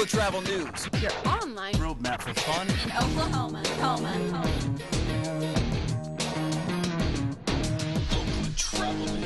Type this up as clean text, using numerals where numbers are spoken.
Travel News, your online roadmap for fun in Oklahoma. OklaTravelNet.